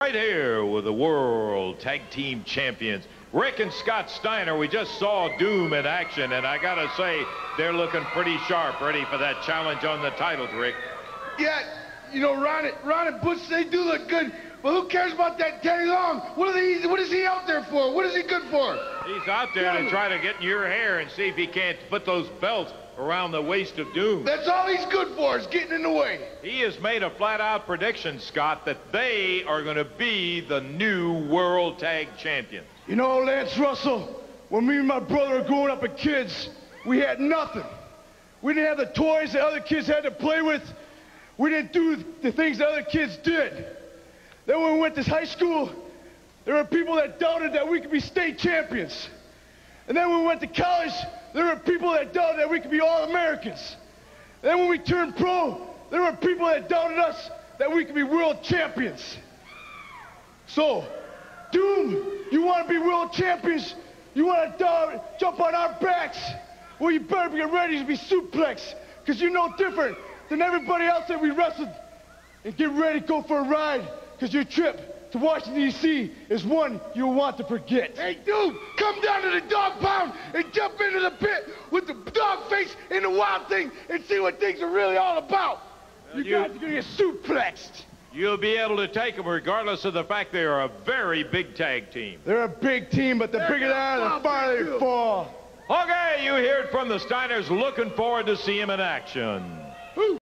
Right here with the World Tag Team Champions, Rick and Scott Steiner. We just saw Doom in action, and I gotta say, they're looking pretty sharp, ready for that challenge on the titles, Rick. Yeah, you know, Ron and Butch, they do look good, but who cares about that Teddy Long? What is he out there for? What is he good for? He's out there to try to get in your hair and see if he can't put those belts around the waist of Doom. That's all he's good for, is getting in the way. He has made a flat-out prediction, Scott, that they are going to be the new World Tag Champions. You know, Lance Russell, when me and my brother were growing up as kids, we had nothing. We didn't have the toys that other kids had to play with. We didn't do the things that other kids did. Then when we went to high school, there were people that doubted that we could be state champions. And then when we went to college, there were people that doubted that we could be All-Americans. Then when we turned pro, there were people that doubted us that we could be world champions. So, Doom, you want to be world champions? You want to jump on our backs? Well, you better get ready to be suplexed, because you're no different than everybody else that we wrestled. And get ready to go for a ride, because your trip to Washington, D.C. is one you'll want to forget. Hey, dude, come down to the dog pound and jump into the pit with the dog face and the wild thing and see what things are really all about. You guys are going to get suplexed. You'll be able to take them regardless of the fact they are a very big tag team. They're a big team, but the bigger they are, the farther they fall. Okay, you hear it from the Steiners. Looking forward to see him in action.